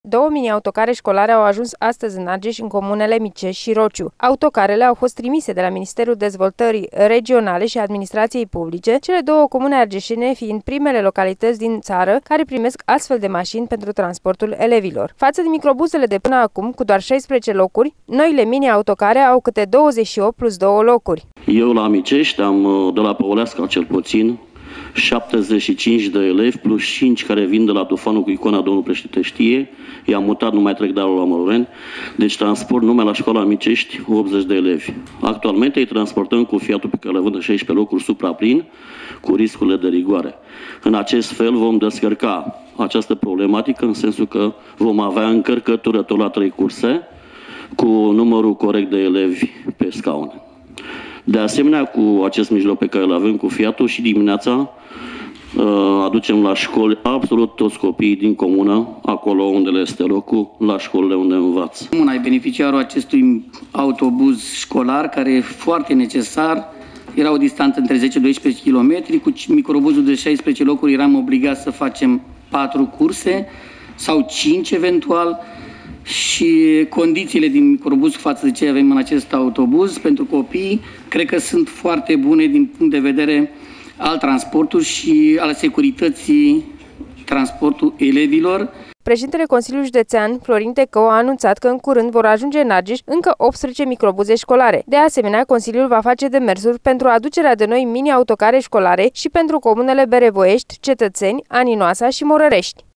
Două mini-autocare școlare au ajuns astăzi în Argeș, în comunele Micești și Rociu. Autocarele au fost trimise de la Ministerul Dezvoltării Regionale și Administrației Publice, cele două comune argeșene fiind primele localități din țară care primesc astfel de mașini pentru transportul elevilor. Față de microbuzele de până acum, cu doar 16 locuri, noile mini-autocare au câte 28 plus 2 locuri. Eu la Micești am de la Păuleasca cel puțin 75 de elevi plus 5 care vin de la Tufanul cu Icona, domnul președinte știe. I-am mutat, nu mai trec darul la Măruren. Deci transport numai la școala Micești 80 de elevi. Actualmente îi transportăm cu Fiatul pe care le vând 16 locuri supraplin, cu riscurile de rigoare. În acest fel vom descărca această problematică în sensul că vom avea încărcătură tot la 3 curse cu numărul corect de elevi pe scaune. De asemenea, cu acest mijloc pe care îl avem cu Fiatul și dimineața aducem la școli absolut toți copiii din comună, acolo unde le este locul, la școlile unde învață. Comuna e beneficiarul acestui autobuz școlar care e foarte necesar. Era o distanță între 10-12 km, cu microbuzul de 16 locuri eram obligați să facem 4 curse sau 5 eventual. Și condițiile din microbuz față de ce avem în acest autobuz pentru copii, cred că sunt foarte bune din punct de vedere al transportului și al securității transportul elevilor. Președintele Consiliului Județean, Florin Tecău, a anunțat că în curând vor ajunge în Argeș încă 18 microbuze școlare. De asemenea, Consiliul va face demersuri pentru aducerea de noi mini-autocare școlare și pentru comunele Berevoiești, Cetățeni, Aninoasa și Morărești.